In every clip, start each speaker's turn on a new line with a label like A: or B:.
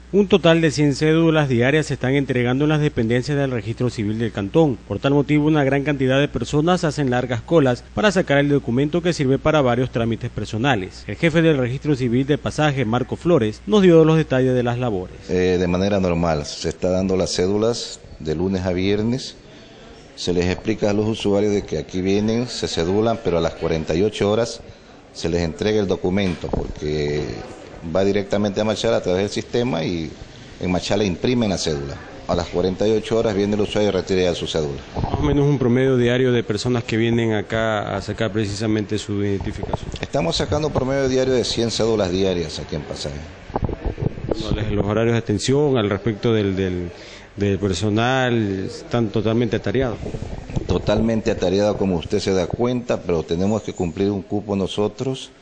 A: Un total de 100 cédulas diarias se están entregando en las dependencias del Registro Civil del Cantón. Por tal motivo, una gran cantidad de personas hacen largas colas para sacar el documento que sirve para varios trámites personales. El jefe del Registro Civil de Pasaje, Marco Flores, nos dio los detalles de las labores.
B: De manera normal, se está dando las cédulas de lunes a viernes. Se les explica a los usuarios de que aquí vienen, se cedulan, pero a las 48 horas se les entrega el documento, porque va directamente a Machala a través del sistema y en Machala imprimen la cédula. A las 48 horas viene el usuario y retira su cédula.
A: Más o menos un promedio diario de personas que vienen acá a sacar precisamente su identificación.
B: Estamos sacando un promedio diario de 100 cédulas diarias aquí en Pasaje.
A: Los horarios de atención al respecto del personal están totalmente atareados.
B: Totalmente atareado, como usted se da cuenta, pero tenemos que cumplir un cupo nosotros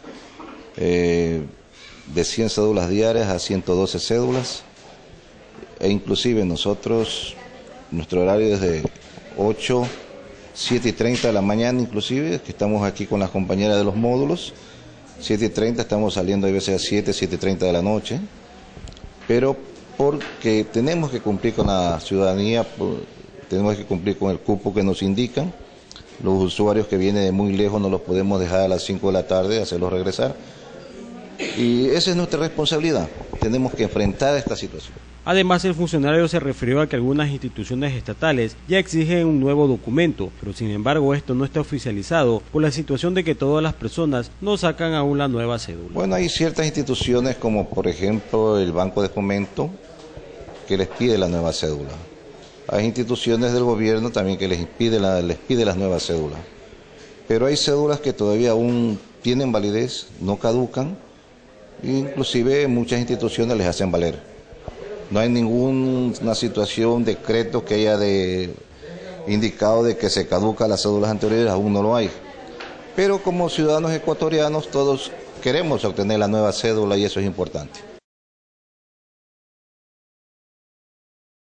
B: de 100 cédulas diarias a 112 cédulas, e inclusive nosotros, nuestro horario es de 8, 7 y 30 de la mañana, inclusive, que estamos aquí con las compañeras de los módulos, 7 y 30 estamos saliendo a veces a 7, 7 y 30 de la noche, pero porque tenemos que cumplir con la ciudadanía, tenemos que cumplir con el cupo que nos indican. Los usuarios que vienen de muy lejos no los podemos dejar a las 5 de la tarde, hacerlos regresar. Y esa es nuestra responsabilidad, tenemos que enfrentar esta situación.
A: Además, el funcionario se refirió a que algunas instituciones estatales ya exigen un nuevo documento, pero sin embargo esto no está oficializado por la situación de que todas las personas no sacan aún la nueva cédula.
B: Bueno, hay ciertas instituciones como por ejemplo el Banco de Fomento que les pide la nueva cédula. Hay instituciones del gobierno también que les pide las nuevas cédulas. Pero hay cédulas que todavía aún tienen validez, no caducan, inclusive muchas instituciones les hacen valer. No hay ninguna situación, decreto que haya indicado de que se caducan las cédulas anteriores, aún no lo hay. Pero como ciudadanos ecuatorianos todos queremos obtener la nueva cédula y eso es importante.